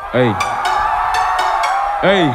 Hey, hey,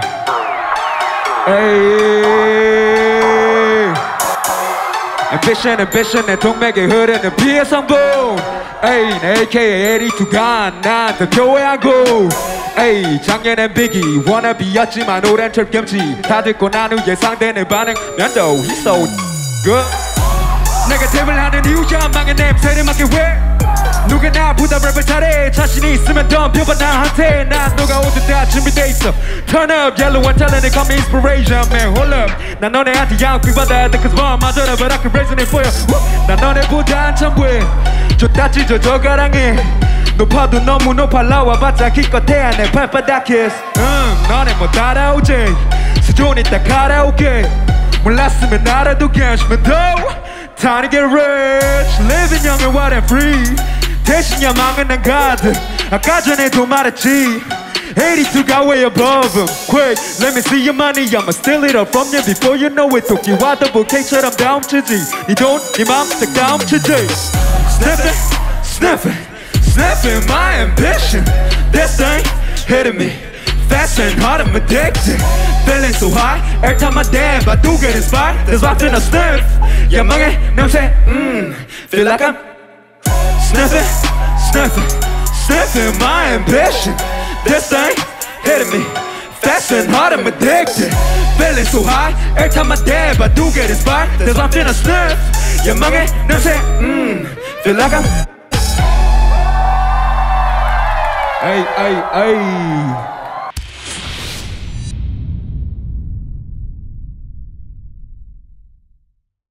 hey. Ambition, ambition 내 동맥에 흐르는 피의 성분. Hey, AKA 82간 난 대표하고. Hey, 작년엔 Biggie wannabe였지만 올해는 철겸지. 다 듣고 난 후 예상되는 반응 면도 He's so good. 내가 탭을 하는 이유야 망의 냄새를 맡게 왜 누구나 보다 랩을 잘해 자신이 있으면 덤벼봐 나한테 난 너가 오든 다 준비돼 있어 Turn up yellow and talent and call me inspiration man hold up 난 너네한테 양육받아야 돼 cause one 맞아라 but I can resonate for you 난 너네보다 한참부에 줬다 찢어 저가랑해 높아도 너무 높아 나와봤자 기껏해야 내 발바닥에 너네 뭐 따라오지 수준이 딱 가라오케 몰랐으면 알아도 괜찮으면 더 Time to get rich Living young and wild and free 대신 야망은 난 가득 아까 전에도 말했지 82가 way above them Quick, let me see your money I'ma steal it up from you before you know it 토끼와 더블K처럼 다움치지 네 돈, 네 맘 딱 다움치지 Sniffing, sniffing, sniffing my ambition This thing hitting me Fast and hard, I'm addicted Feeling so high Every time I dance, I do get inspired There's often a sniff 야망의 냄새 Feel like I'm Sniffing, sniffing, sniffing my ambition This thing hitting me Fast and hard, I'm addicted Feeling so high Every time I dance, I do get inspired There's often a sniff 야망의 냄새 Feel like I'm Ay, ay, ay